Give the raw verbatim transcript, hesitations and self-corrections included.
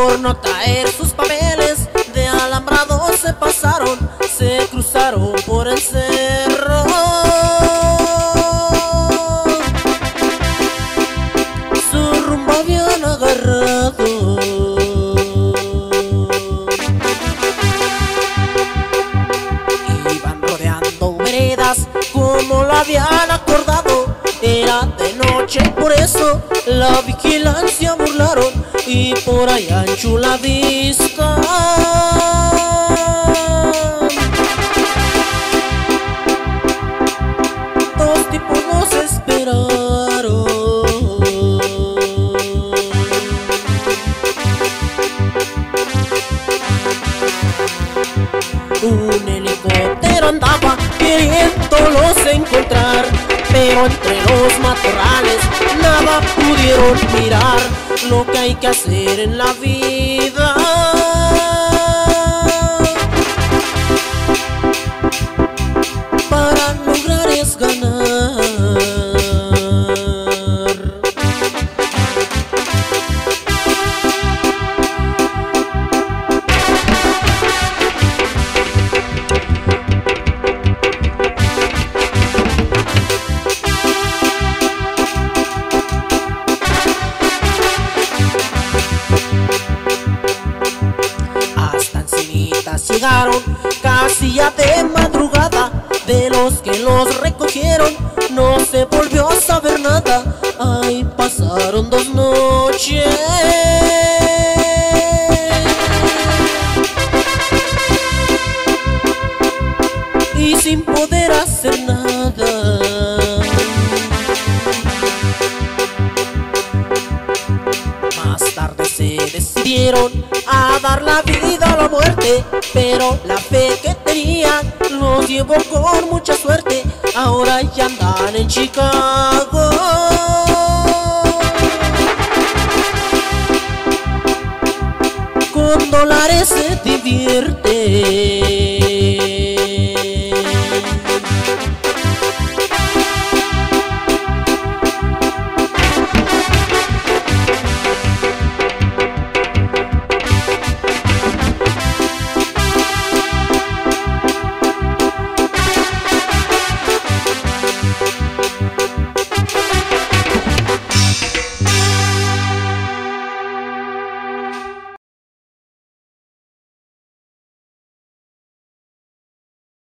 por no traer sus papeles de alambrado se pasaron, se cruzaron por el cerro. Su rumbo habían agarrado. Iban rodeando veredas como lo habían acordado. Era de noche, por eso la vigilancia burlaron y por allá en Chula Vista dos tipos nos esperaron. Un helicóptero andaba queriéndolos encontrar, pero entre los matorrales nada pudieron mirar. Lo que hay que hacer en la vida para lograr es ganar. Llegaron casi ya de madrugada, de los que los recogieron no se volvió a saber nada. Ahí pasaron dos noches y sin poder hacer nada. Más tarde se decidieron a dar la vida o la muerte, pero la fe que tenían los llevó con mucha suerte. Ahora ya andan en Chicago con dólares se divierte.